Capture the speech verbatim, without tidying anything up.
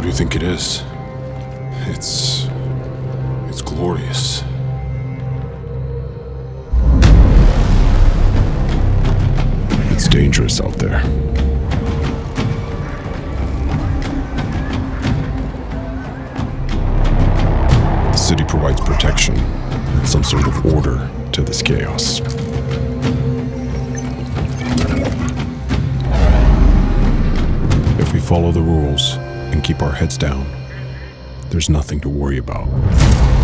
do you think it is? It's... it's glorious. It's dangerous out there. The city provides protection and some sort of order to this chaos. If we follow the rules and keep our heads down, there's nothing to worry about.